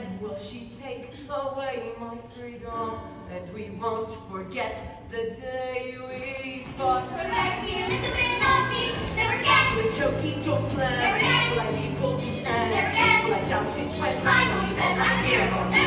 then will she take away my freedom, and we won't forget the day we fought. So back to you, little bit naughty, never get. With choking door slam, Never get. will I be bold and Never get. will I doubt it when My mom says I'm fearful.